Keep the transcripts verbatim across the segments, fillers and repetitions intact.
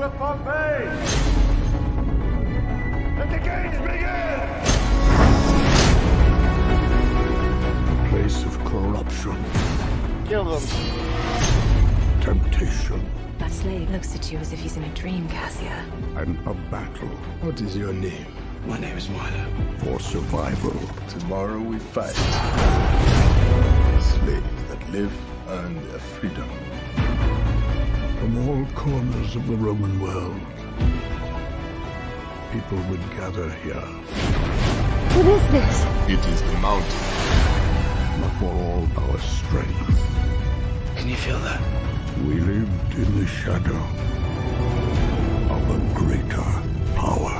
of Pompeii! Let the games begin! Place of corruption. Kill them. Temptation. That slave looks at you as if he's in a dream, Cassia. And a battle. What is your name? My name is Milo. For survival. Tomorrow we fight. Slaves that live earn their freedom. From all corners of the Roman world, people would gather here. What is this? It is the mountain. But for all our strength, Can you feel that? we lived in the shadow of a greater power.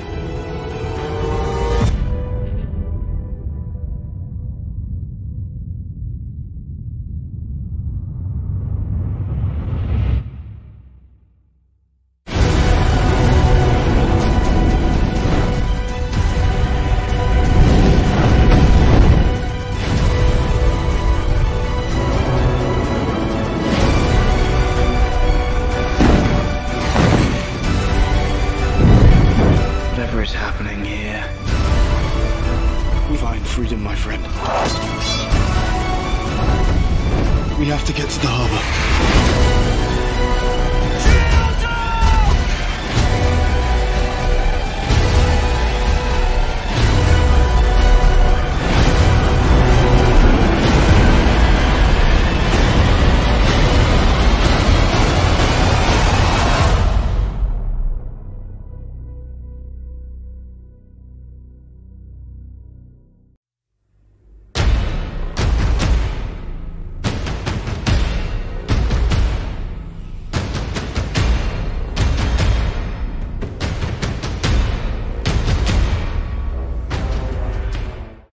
Whatever is happening here, find freedom, my friend. We have to get to the harbor.